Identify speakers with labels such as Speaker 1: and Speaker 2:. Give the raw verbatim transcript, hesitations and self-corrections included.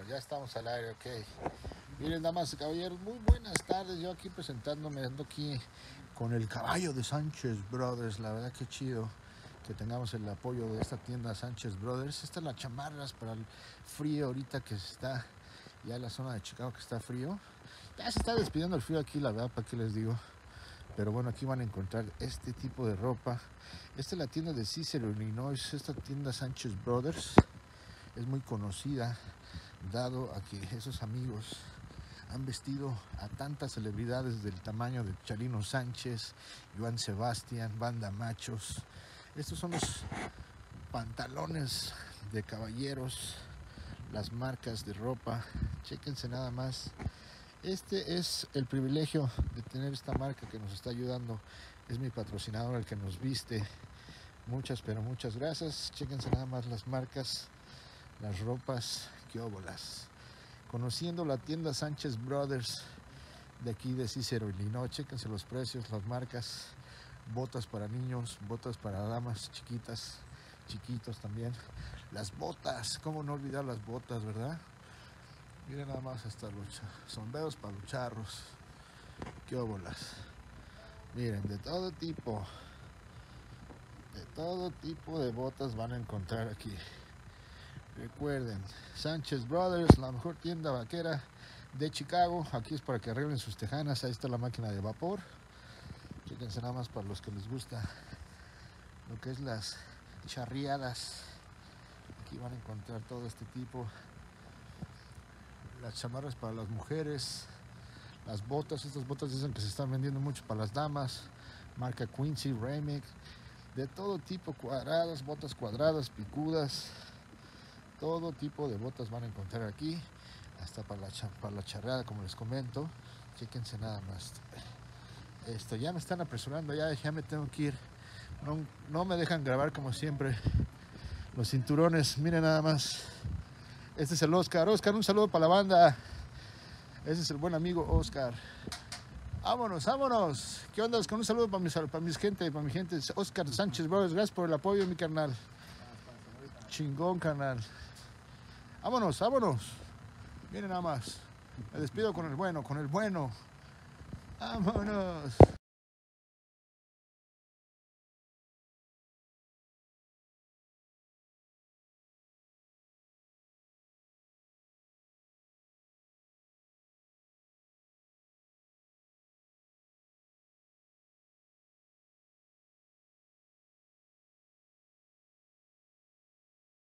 Speaker 1: Ya estamos al aire, ok. Miren, damas y caballeros, muy buenas tardes. Yo aquí presentándome, ando aquí con el caballo de Sánchez Brothers. La verdad que chido que tengamos el apoyo de esta tienda Sánchez Brothers. Estas las chamarras para el frío ahorita que está ya en la zona de Chicago, que está frío. Ya se está despidiendo el frío aquí, la verdad, para qué les digo. Pero bueno, aquí van a encontrar este tipo de ropa. Esta es la tienda de Cicero, Illinois. Esta tienda Sánchez Brothers es muy conocida, dado a que esos amigos han vestido a tantas celebridades del tamaño de Chalino Sánchez, Joan Sebastián, Banda Machos. Estos son los pantalones de caballeros, las marcas de ropa. Chéquense nada más. Este es el privilegio de tener esta marca que nos está ayudando. Es mi patrocinador el que nos viste. Muchas, pero muchas gracias. Chéquense nada más las marcas, las ropas, qué óbolas. Conociendo la tienda Sánchez Brothers de aquí de Cicero, Illinois. Chéquense los precios, las marcas, botas para niños, botas para damas chiquitas, chiquitos también. Las botas, cómo no olvidar las botas, ¿verdad? Miren nada más hasta los sombreros para los charros. Qué óbolas. Miren, de todo tipo, de todo tipo de botas van a encontrar aquí. Recuerden, Sánchez Brothers, la mejor tienda vaquera de Chicago. Aquí es para que arreglen sus tejanas. Ahí está la máquina de vapor. Fíjense nada más para los que les gusta lo que es las charriadas. Aquí van a encontrar todo este tipo. Las chamarras para las mujeres. Las botas, estas botas dicen que se están vendiendo mucho para las damas. Marca Quincy, Remick. De todo tipo, cuadradas, botas cuadradas, picudas. Todo tipo de botas van a encontrar aquí, hasta para la, para la charreada, como les comento. Chéquense nada más. Esto, ya me están apresurando, ya, ya me tengo que ir. No, no me dejan grabar como siempre. Los cinturones, miren nada más. Este es el Oscar. Oscar, un saludo para la banda. Ese es el buen amigo Oscar. Vámonos, vámonos. ¿Qué onda? Con un saludo para mis, para mis gente, para mi gente. Oscar Sánchez Brothers, gracias por el apoyo, mi carnal. Chingón, carnal. Vámonos, vámonos. Miren nada más. Me despido con el bueno, con el bueno. Vámonos.